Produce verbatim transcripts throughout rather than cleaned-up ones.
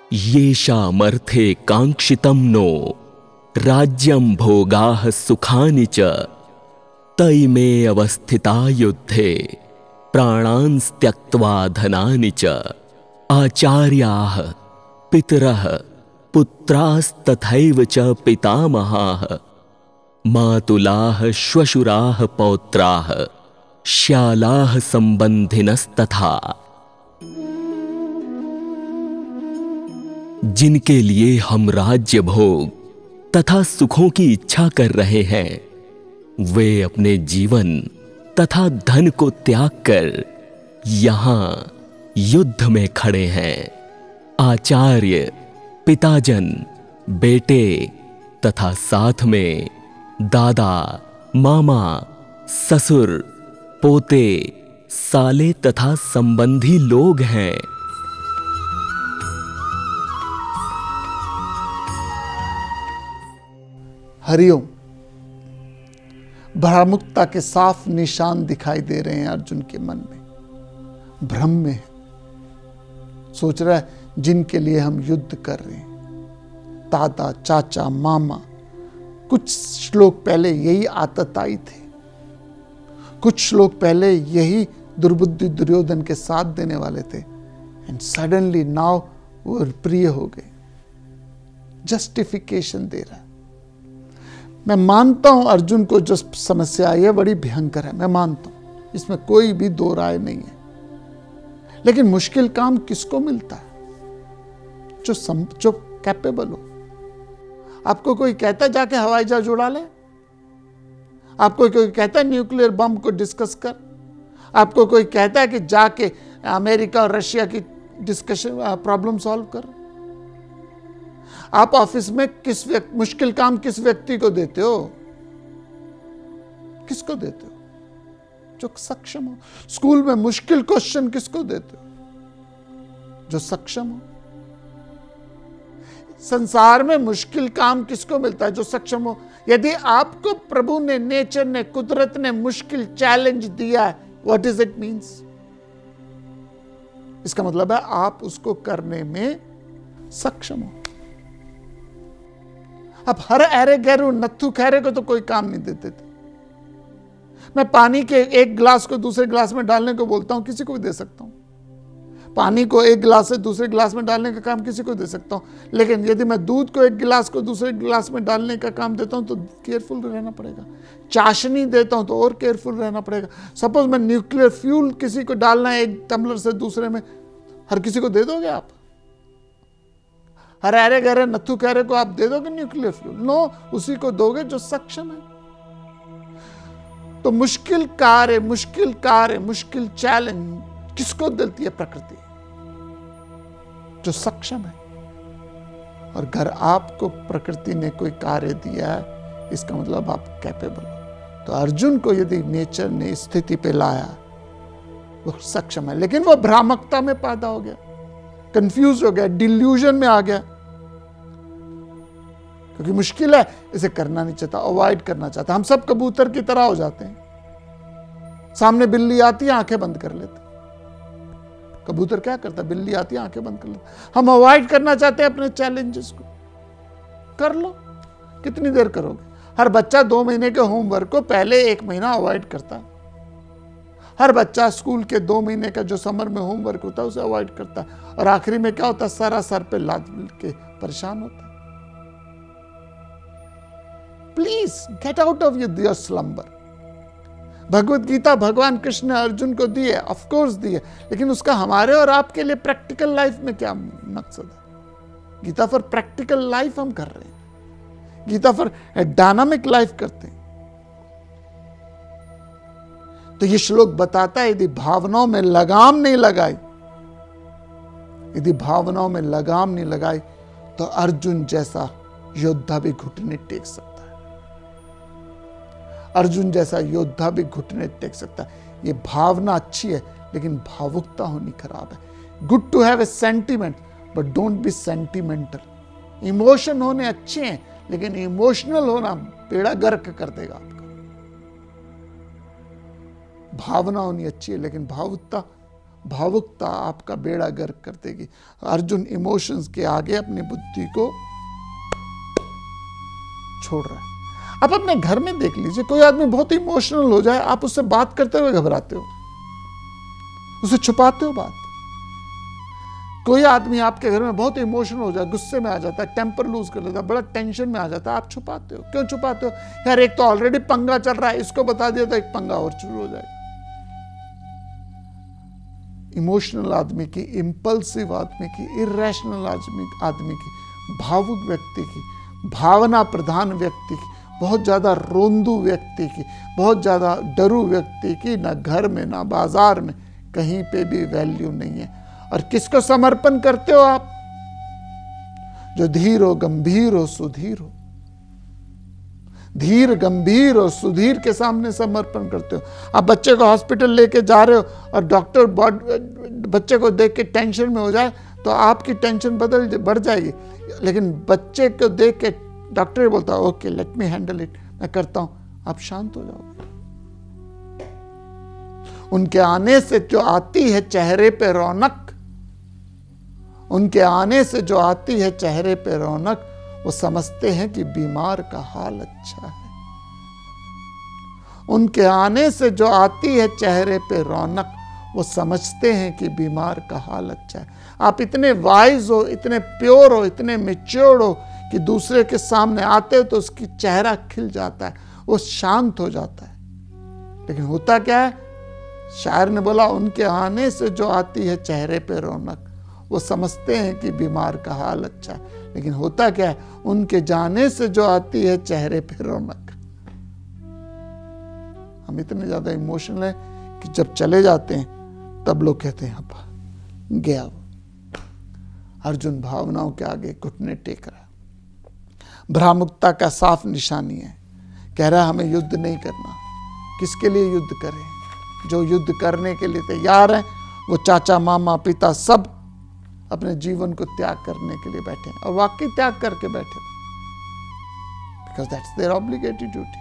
येषामर्थे काङ्क्षितं no राज्यं भोगाः सुखानि च तैमे अवस्थिता युद्धे प्राणान् त्यक्त्वा धनानि च आचार्याः पितरः पुत्रास्तथैव च पितामहाः मातुलाः श्वशुराः पौत्राः श्यालाः संबंधिनस्तथा। जिनके लिए हम राज्य भोग तथा सुखों की इच्छा कर रहे हैं, वे अपने जीवन तथा धन को त्याग कर यहां युद्ध में खड़े हैं। आचार्य, पिताजन, बेटे तथा साथ में दादा, मामा, ससुर, पोते, साले तथा संबंधी लोग हैं। हरिओम। भ्रामुकता के साफ निशान दिखाई दे रहे हैं अर्जुन के मन में। भ्रम में है, सोच रहा है जिनके लिए हम युद्ध कर रहे हैं, दादा, चाचा, मामा, कुछ श्लोक पहले यही आतताई थे, कुछ श्लोक पहले यही दुर्बुद्धि दुर्योधन के साथ देने वाले थे, एंड सडनली नाउ वो प्रिय हो गए। जस्टिफिकेशन दे रहा है। मैं मानता हूं अर्जुन को जो समस्या आई है बड़ी भयंकर है, मैं मानता हूं, इसमें कोई भी दो राय नहीं है। लेकिन मुश्किल काम किसको मिलता है? जो सम, जो कैपेबल हो। आपको कोई कहता है जाके हवाई जहाज उड़ा ले? आपको कोई कहता है न्यूक्लियर बम को डिस्कस कर? आपको कोई कहता है कि जाके अमेरिका और रशिया की डिस्कशन प्रॉब्लम सॉल्व कर? आप ऑफिस में किस व्यक्ति, मुश्किल काम किस व्यक्ति को देते हो? किसको देते हो? जो सक्षम हो। स्कूल में मुश्किल क्वेश्चन किसको देते हो? जो सक्षम हो। संसार में मुश्किल काम किसको मिलता है? जो सक्षम हो। यदि आपको प्रभु ने, नेचर ने, कुदरत ने मुश्किल चैलेंज दिया है, व्हाट इज इट मीन्स? इसका मतलब है आप उसको करने में सक्षम हो। अब हर अरे गैरू नत्थु खैरे को तो कोई काम नहीं देते थे। मैं पानी के एक गिलास को दूसरे गिलास में डालने को बोलता हूं, किसी को भी दे सकता हूं। पानी को एक गिलास से दूसरे गिलास में डालने का काम किसी को दे सकता हूं। लेकिन यदि मैं दूध को एक गिलास को दूसरे गिलास में डालने का काम देता हूं तो केयरफुल रहना पड़ेगा। चाशनी देता हूं तो और केयरफुल रहना पड़ेगा। सपोज मैं न्यूक्लियर फ्यूल किसी को डालना है एक टम्बलर से दूसरे में, हर किसी को दे दोगे आप? हर अरे गहरे नत्थु कहरे को आप दे दोगे न्यूक्लियर फ्यूल? नो, उसी को दोगे जो सक्षम है। तो मुश्किल कार्य, मुश्किल कार्य, मुश्किल चैलेंज किसको देती है? प्रकृति, जो सक्षम है। और अगर आपको प्रकृति ने कोई कार्य दिया है, इसका मतलब आप कैपेबल हो। तो अर्जुन को यदि नेचर ने स्थिति पे लाया, वो सक्षम है। लेकिन वो भ्रामकता में पैदा हो गया, कंफ्यूज हो गया, डिल्यूजन में आ गया, क्योंकि मुश्किल है, इसे करना नहीं चाहता, अवॉइड करना चाहता। हम सब कबूतर की तरह हो जाते हैं। सामने बिल्ली आती है, आंखें बंद कर लेते। कबूतर क्या करता है? बिल्ली आती है, आंखें बंद कर लेता। हम अवॉइड करना चाहते हैं अपने चैलेंजेस को। कर लो, कितनी देर करोगे? हर बच्चा दो महीने के होमवर्क को पहले एक महीना अवॉइड करता है। हर बच्चा स्कूल के दो महीने का जो समर में होमवर्क होता है उसे अवॉइड करता है, और आखिरी में क्या होता है? सारा सर पे लाद के परेशान होता है। Please get out of your slumber. Bhagavad Gita भगवान कृष्ण ने अर्जुन को दी है, ऑफ कोर्स दी है, लेकिन उसका हमारे और आपके लिए प्रैक्टिकल लाइफ में क्या मकसद है? गीता फॉर प्रैक्टिकल लाइफ हम कर रहे हैं। गीता फॉर डायनामिक लाइफ करते हैं। तो ये श्लोक बताता है, यदि भावनाओं में लगाम नहीं लगाई, यदि भावनाओं में लगाम नहीं लगाई, तो अर्जुन जैसा योद्धा भी घुटने टेक सकता है। अर्जुन जैसा योद्धा भी घुटने टेक सकता है। ये भावना अच्छी है, लेकिन भावुकता होनी खराब है। Good to have a sentiment, but don't be sentimental. Emotion होने अच्छे हैं, लेकिन इमोशनल होना बेड़ा गर्क कर देगा आपका। भावना होनी अच्छी है, लेकिन भावुकता भावुकता आपका बेड़ा गर्क कर देगी। अर्जुन इमोशंस के आगे अपनी बुद्धि को छोड़ रहा है। आप अपने घर में देख लीजिए, कोई आदमी बहुत इमोशनल हो जाए, आप उससे बात करते हुए घबराते हो, उसे छुपाते हो बात। कोई आदमी आपके घर में बहुत इमोशनल हो जाए, गुस्से में आ जाता है, टेम्पर लूज कर लेता है, बड़ा टेंशन में आ जाता है, आप छुपाते हो। क्यों छुपाते हो? यार एक तो ऑलरेडी पंगा चल रहा है, इसको बता दिया तो एक पंगा और शुरू हो जाएगा। इमोशनल आदमी की, इंपल्सिव आदमी की, इरेशनल आदमी आदमी की, भावुक व्यक्ति की, भावना प्रधान व्यक्ति की, बहुत ज्यादा रोंदू व्यक्ति की, बहुत ज्यादा डरू व्यक्ति की ना घर में ना बाजार में कहीं पे भी वैल्यू नहीं है। और किसको समर्पण करते हो आप? जो धीर हो, गंभीर हो, सुधीर हो। धीर, गंभीर और सुधीर के सामने समर्पण करते हो। आप बच्चे को हॉस्पिटल लेके जा रहे हो और डॉक्टर बच्चे को देख के टेंशन में हो जाए तो आपकी टेंशन बदल बढ़ जाएगी। लेकिन बच्चे को देख के डॉक्टर बोलता है okay let me handle it, मैं करता हूं, आप शांत हो जाओगे। उनके आने से जो आती है चेहरे पे रौनक, उनके आने से जो आती है चेहरे पे रौनक, वो समझते हैं कि बीमार का हाल अच्छा है। उनके आने से जो आती है चेहरे पे रौनक, वो समझते हैं कि बीमार का हाल अच्छा है। आप इतने वाइज हो, इतने प्योर हो, इतने मैच्योर हो कि दूसरे के सामने आते हो तो उसकी चेहरा खिल जाता है, वो शांत हो जाता है। लेकिन होता क्या है? शायर ने बोला उनके आने से जो आती है चेहरे पे रौनक, वो समझते हैं कि बीमार का हाल अच्छा है। लेकिन होता क्या है? उनके जाने से जो आती है चेहरे पे रौनक। हम इतने ज्यादा इमोशनल हैं कि जब चले जाते हैं तब लोग कहते हैं अब गया वो। अर्जुन भावनाओं के आगे घुटने टेक रहा। भ्रामुकता का साफ निशानी है। कह रहा हमें युद्ध नहीं करना। किसके लिए युद्ध करें? जो युद्ध करने के लिए तैयार हैं वो चाचा, मामा, पिता सब अपने जीवन को त्याग करने के लिए बैठे हैं, और वाकई त्याग करके बैठे, because that's their obligated duty.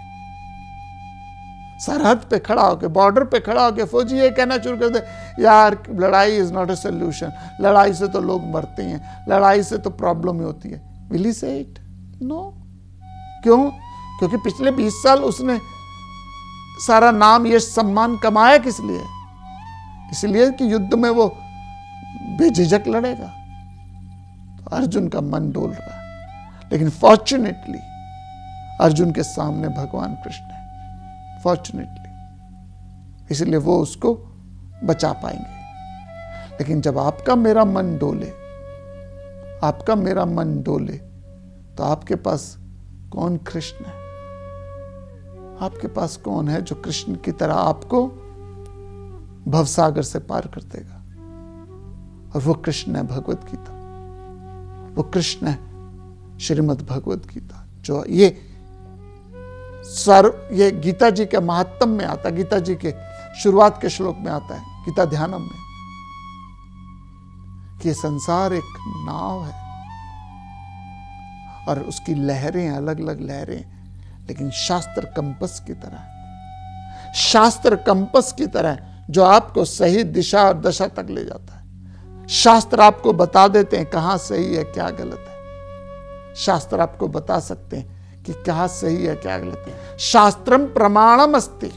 सरहद पे खड़ा होकर, बॉर्डर पे खड़ा होकर फौजी ये कहना शुरू कर दे यार लड़ाई इज नॉट अ सोल्यूशन, लड़ाई से तो लोग मरते हैं, लड़ाई से तो प्रॉब्लम ही होती है, विल ही से इट? नो। क्यों? क्योंकि पिछले बीस साल उसने सारा नाम, यश, सम्मान कमाया किस लिए? इसलिए कि युद्ध में वो बेझिझक लड़ेगा। तो अर्जुन का मन डोल रहा है, लेकिन फॉर्चुनेटली अर्जुन के सामने भगवान कृष्ण है, फॉर्चुनेटली, इसलिए वो उसको बचा पाएंगे। लेकिन जब आपका मेरा मन डोले, आपका मेरा मन डोले, तो आपके पास कौन कृष्ण है? आपके पास कौन है जो कृष्ण की तरह आपको भवसागर से पार कर देगा? और वो कृष्ण है भगवत गीता, वो कृष्ण है श्रीमद् भगवत गीता, जो ये सर्व ये गीता जी के महात्म में आता है, गीता जी के शुरुआत के श्लोक में आता है, गीता ध्यानम में, कि ये संसार एक नाव है और उसकी लहरें अलग अलग लहरें, लेकिन शास्त्र कंपस की तरह है, शास्त्र कंपस की तरह जो आपको सही दिशा और दशा तक ले जाता है। शास्त्र आपको बता देते हैं कहां सही है क्या गलत है। शास्त्र आपको बता सकते हैं कि क्या सही है क्या गलत है। शास्त्रम प्रमाणम अस्ति,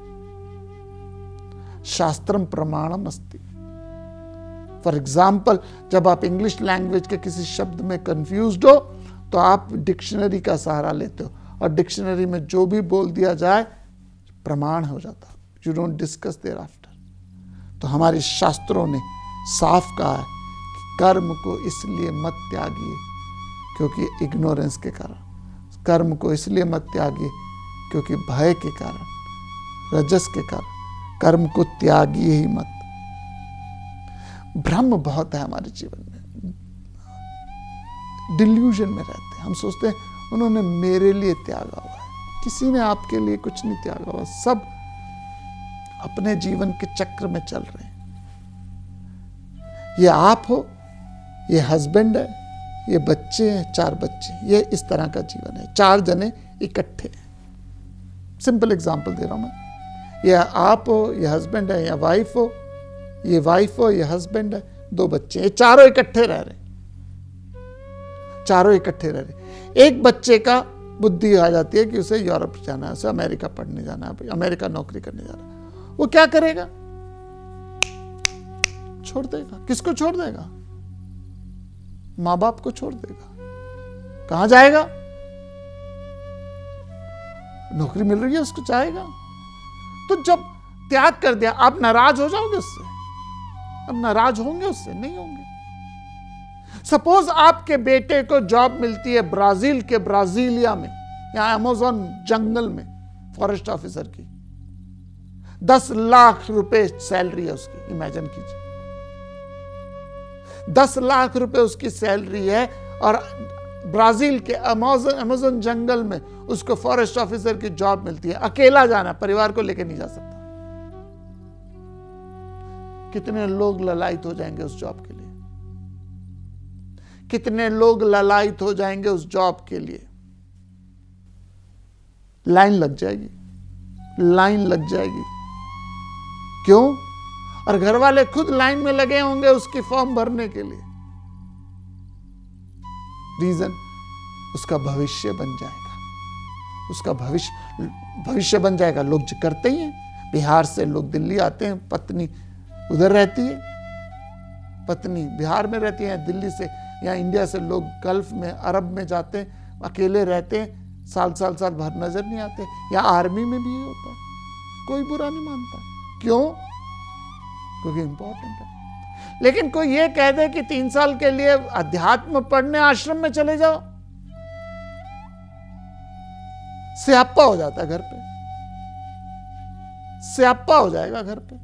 शास्त्रम प्रमाणम अस्ति। फॉर एग्जाम्पल, जब आप इंग्लिश लैंग्वेज के किसी शब्द में कंफ्यूज्ड हो तो आप डिक्शनरी का सहारा लेते हो, और डिक्शनरी में जो भी बोल दिया जाए प्रमाण हो जाता, you don't discuss thereafter. तो हमारे शास्त्रों ने साफ कहा है कि कर्म को इसलिए मत त्यागिए क्योंकि इग्नोरेंस के कारण, कर्म को इसलिए मत त्यागिए क्योंकि भय के कारण, रजस के कारण, कर्म को त्यागिए ही मत। भ्रम बहुत है हमारे जीवन में, डिल्यूजन में रहते हैं। हम सोचते हैं उन्होंने मेरे लिए त्यागा हुआ है, किसी ने आपके लिए कुछ नहीं त्यागा हुआ, सब अपने जीवन के चक्र में चल रहे हैं। ये आप हो, ये हस्बैंड है, ये बच्चे हैं, चार बच्चे, ये इस तरह का जीवन है, चार जने इकट्ठे हैं। सिंपल एग्जांपल दे रहा हूं मैं। ये आप हो, ये हस्बैंड है या वाइफ हो, ये वाइफ हो, ये हस्बैंड है, दो बच्चे, ये चारों इकट्ठे रह रहे, चारों इकट्ठे रह रहे। एक बच्चे का बुद्धि आ जाती है कि उसे यूरोप जाना है, उसे अमेरिका पढ़ने जाना है, अमेरिका नौकरी करने जाना है। वो क्या करेगा? छोड़ देगा। किसको छोड़ देगा? मां बाप को छोड़ देगा। कहां जाएगा? नौकरी मिल रही है उसको, जाएगा। तो जब त्याग कर दिया, आप नाराज हो जाओगे उससे? अब नाराज होंगे उससे? नहीं होंगे। सपोज आपके बेटे को जॉब मिलती है ब्राजील के ब्राजीलिया में या अमेज़न जंगल में फॉरेस्ट ऑफिसर की, दस लाख रुपए सैलरी है उसकी। इमेजिन कीजिए, दस लाख रुपए उसकी सैलरी है और ब्राजील के अमेज़न अमेज़न जंगल में उसको फॉरेस्ट ऑफिसर की जॉब मिलती है। अकेला जाना, परिवार को लेकर नहीं जा सकता। कितने लोग ललायत हो जाएंगे उस जॉब के लिए? कितने लोग ललायत हो जाएंगे उस जॉब के लिए? लाइन लग जाएगी, लाइन लग जाएगी। क्यों? और घर वाले खुद लाइन में लगे होंगे उसकी फॉर्म भरने के लिए। रीजन, उसका भविष्य बन जाएगा, उसका भविष्य भविष्य बन जाएगा। लोग जो करते ही हैं, बिहार से लोग दिल्ली आते हैं, पत्नी उधर रहती है, पत्नी बिहार में रहती है, दिल्ली से या इंडिया से लोग गल्फ में, अरब में जाते हैं, अकेले रहते हैं, साल साल साल भर नजर नहीं आते। या आर्मी में भी ये होता है, कोई बुरा नहीं मानता। क्यों? क्योंकि इंपॉर्टेंट है। लेकिन कोई ये कह दे कि तीन साल के लिए अध्यात्म पढ़ने आश्रम में चले जाओ, स्यापा हो जाता है घर पे, स्यापा हो जाएगा घर पे।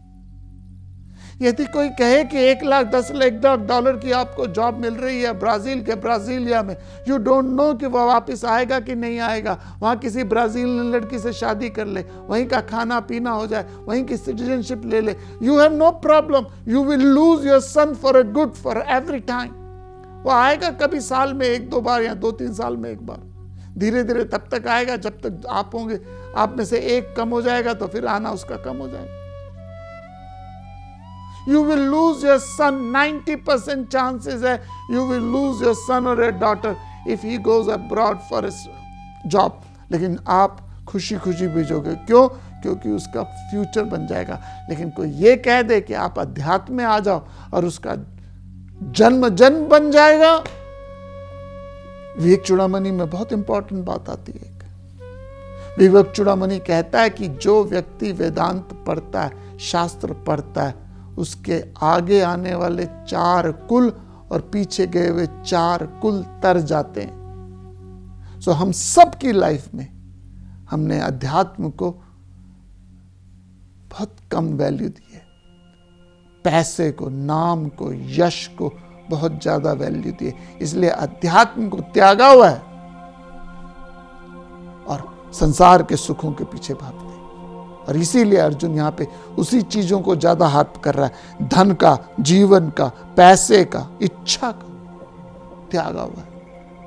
यदि कोई कहे कि एक लाख दस लाख डॉलर की आपको जॉब मिल रही है ब्राजील के ब्राजीलिया में, यू डोंट नो कि वह वापस आएगा कि नहीं आएगा, वहां किसी ब्राजीलियन लड़की से शादी कर ले, वहीं का खाना पीना हो जाए, वहीं की सिटीजनशिप ले ले, you have no problem. You will lose your son for a good for every time. वो आएगा कभी साल में एक दो बार या दो तीन साल में एक बार, धीरे धीरे तब तक आएगा जब तक आप होंगे, आप में से एक कम हो जाएगा तो फिर आना उसका कम हो जाएगा। You will lose your son, ninety percent chances है you will lose your son or your daughter if he goes abroad for his job। लेकिन आप खुशी खुशी भेजोगे। क्यों? क्योंकि उसका फ्यूचर बन जाएगा। लेकिन कोई ये कह दे कि आप अध्यात्म में आ जाओ और उसका जन्म जन्म बन जाएगा। विवेक चूड़ामणि में बहुत इंपॉर्टेंट बात आती है। विवेक चूड़ामणि कहता है कि जो व्यक्ति वेदांत पढ़ता है, शास्त्र पढ़ता है, उसके आगे आने वाले चार कुल और पीछे गए हुए चार कुल तर जाते हैं। सो हम सब की लाइफ में हमने अध्यात्म को बहुत कम वैल्यू दी है, पैसे को, नाम को, यश को बहुत ज्यादा वैल्यू दी है। इसलिए अध्यात्म को त्यागा हुआ है और संसार के सुखों के पीछे भागते हैं। और इसीलिए अर्जुन यहां पे उसी चीजों को ज्यादा हाथ कर रहा है, धन का, जीवन का, पैसे का, इच्छा का त्यागा हुआ है।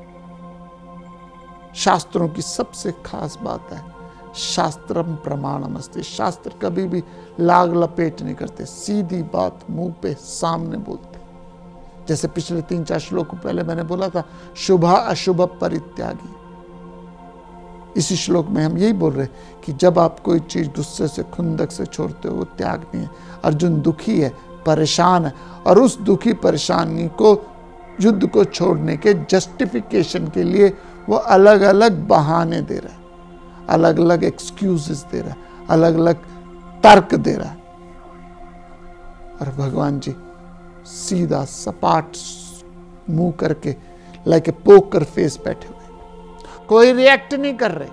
शास्त्रों की सबसे खास बात है, शास्त्रम प्रमाणम अस्ति। शास्त्र कभी भी लाग लपेट नहीं करते, सीधी बात मुंह पे सामने बोलते। जैसे पिछले तीन चार श्लोक पहले मैंने बोला था, शुभ अशुभ परित्यागी। इसी श्लोक में हम यही बोल रहे कि जब आप कोई चीज गुस्से से, खुंदक से छोड़ते हो, वो त्याग नहीं है। अर्जुन दुखी है, परेशान है, और उस दुखी परेशानी को, युद्ध को छोड़ने के जस्टिफिकेशन के लिए वो अलग अलग बहाने दे रहा है, अलग अलग एक्सक्यूजेस दे रहा है, अलग अलग तर्क दे रहा है। और भगवान जी सीधा सपाट मुंह करके, लाइक ए पोकर फेस बैठे हुए, कोई रिएक्ट नहीं कर रहे।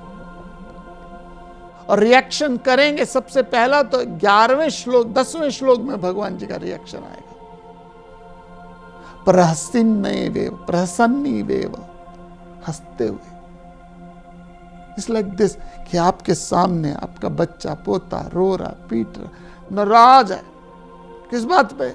और रिएक्शन करेंगे सबसे पहला तो ग्यारहवें श्लोक, दसवें श्लोक में भगवान जी का रिएक्शन आएगा। प्रहसिन्नेवेव, प्रसन्नीवेव, हंसते हुए। इट्स लाइक दिस कि आपके सामने आपका बच्चा, पोता रो रहा, पीट रहा, नाराज है। किस बात पे?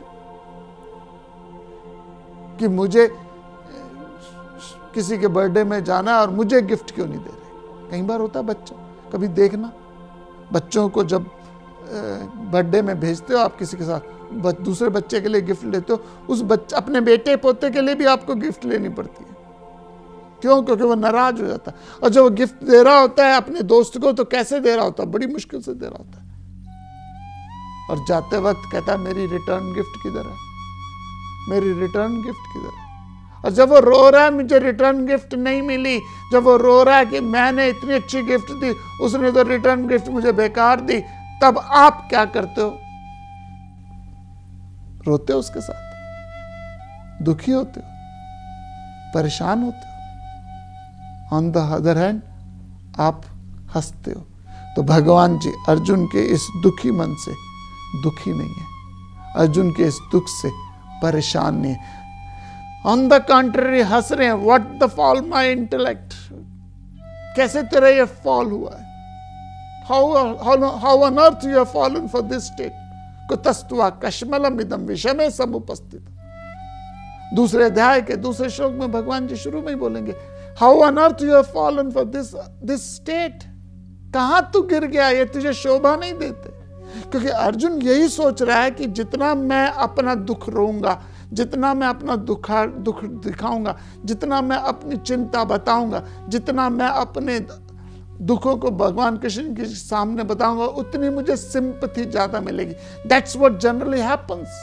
कि मुझे किसी के बर्थडे में जाना और मुझे गिफ्ट क्यों नहीं दे रहे। कई बार होता है बच्चा, कभी देखना बच्चों को जब बर्थडे में भेजते हो आप किसी के साथ, बच, दूसरे बच्चे के लिए गिफ्ट लेते हो, उस बच्चे अपने बेटे पोते के लिए भी आपको गिफ्ट लेनी पड़ती है। क्यों? क्योंकि वो नाराज हो जाता है। और जब वो गिफ्ट दे रहा होता है अपने दोस्त को, तो कैसे दे रहा होता है? बड़ी मुश्किल से दे रहा होता है। और जाते वक्त कहता है मेरी रिटर्न गिफ्ट किधर है, मेरी रिटर्न गिफ्ट किधर है। और जब वो रो रहा है मुझे रिटर्न गिफ्ट नहीं मिली, जब वो रो रहा है कि मैंने इतनी अच्छी गिफ्ट दी, उसने तो रिटर्न गिफ्ट मुझे बेकार दी, तब आप क्या करते हो? रोते हो उसके साथ, दुखी होते हो, परेशान होते हो। ऑन द अदर हैंड आप हंसते हो। तो भगवान जी अर्जुन के इस दुखी मन से दुखी नहीं है, अर्जुन के इस दुख से परेशान नहीं है। ऑन द कंट्री हंस रहे हैं। What the fall my intellect, कैसे तेरा ये फॉल हुआ है? How how on earth you have fallen for this state, कुतस्त्वा कश्मलम इदम विषमे समुपस्थित। दूसरे अध्याय के दूसरे श्लोक में भगवान जी शुरू में ही बोलेंगे how on earth you have fallen for this this state, कहां तू गिर गया, ये तुझे शोभा नहीं देते। क्योंकि अर्जुन यही सोच रहा है कि जितना मैं अपना दुख रोऊंगा, जितना मैं अपना दुखा दुख दिखाऊंगा, जितना मैं अपनी चिंता बताऊंगा, जितना मैं अपने दुखों को भगवान कृष्ण के सामने बताऊंगा, उतनी मुझे सिंपैथी ज्यादा मिलेगी। That's what generally happens.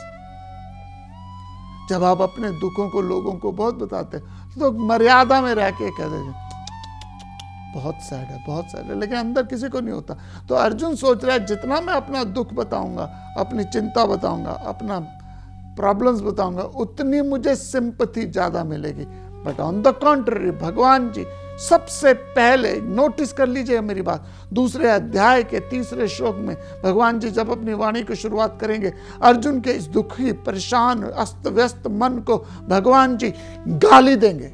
जब आप अपने दुखों को लोगों को बहुत बताते हैं तो मर्यादा में रह के कहते हैं बहुत सैड है, बहुत सैड है, लेकिन अंदर किसी को नहीं होता। तो अर्जुन सोच रहा है जितना मैं अपना दुख बताऊंगा, अपनी चिंता बताऊंगा, अपना प्रॉब्लम्स बताऊंगा, उतनी मुझे सिंपैथी ज्यादा मिलेगी। बट ऑन द कॉन्ट्ररी भगवान जी सबसे पहले, नोटिस कर लीजिए मेरी बात, दूसरे अध्याय के तीसरे श्लोक में भगवान जी जब अपनी वाणी की शुरुआत करेंगे, अर्जुन के इस दुखी परेशान अस्त व्यस्त मन को भगवान जी गाली देंगे।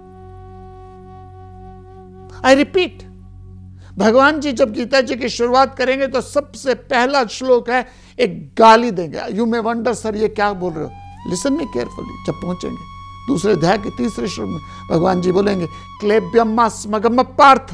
आई रिपीट, भगवान जी जब गीता जी की शुरुआत करेंगे तो सबसे पहला श्लोक है एक गाली देंगे। यू मे वंडर सर ये क्या बोल रहे हो, लिसन मी केयरफुली। जब पहुंचेंगे दूसरे अध्याय के तीसरे श्लोक में भगवान जी बोलेंगे क्लेब्यम स्मगम पार्थ,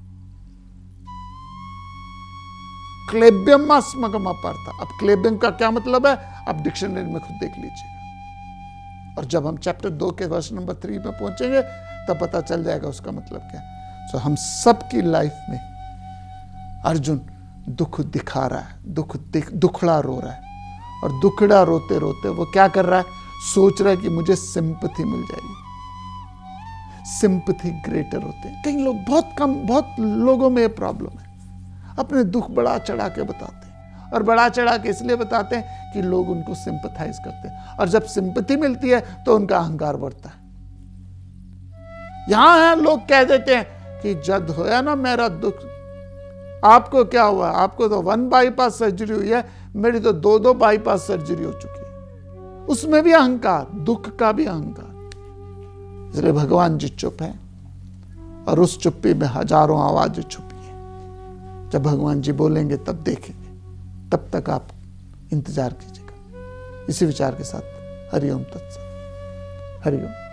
क्लेब्यम स्मगम पार्थ। अब क्लेब्यम का क्या मतलब है आप डिक्शनरी में खुद देख लीजिएगा। और जब हम चैप्टर दो के वर्ष नंबर थ्री में पहुंचेंगे तब पता चल जाएगा उसका मतलब क्या है। सो so, हम सबकी लाइफ में अर्जुन दुख दिखा रहा है, दुख दिख दुखड़ा रो रहा है। और दुखड़ा रोते रोते वो क्या कर रहा है, सोच रहा है कि मुझे सिंपैथी मिल जाएगी। सिंपैथी ग्रेटर होते हैं। कई लोग, बहुत कम, बहुत लोगों में ये प्रॉब्लम है, अपने दुख बड़ा चढ़ा के बताते हैं। और बड़ा चढ़ा के इसलिए बताते हैं कि लोग उनको सिंपैथाइज करते हैं। और जब सिंपैथी मिलती है तो उनका अहंकार बढ़ता है। यहां है लोग कह देते हैं कि जद होया ना मेरा दुख, आपको क्या हुआ, आपको तो वन बाईपास सर्जरी हुई है, मेरी तो दो दो बाईपास सर्जरी हो चुकी है। उसमें भी अहंकार, दुख का भी अहंकार। इसलिए भगवान जी चुप है और उस चुप्पी में हजारों आवाजें छुपी हैं। जब भगवान जी बोलेंगे तब देखेंगे, तब तक आप इंतजार कीजिएगा। इसी विचार के साथ हरिओम तत्सत। हरिओम।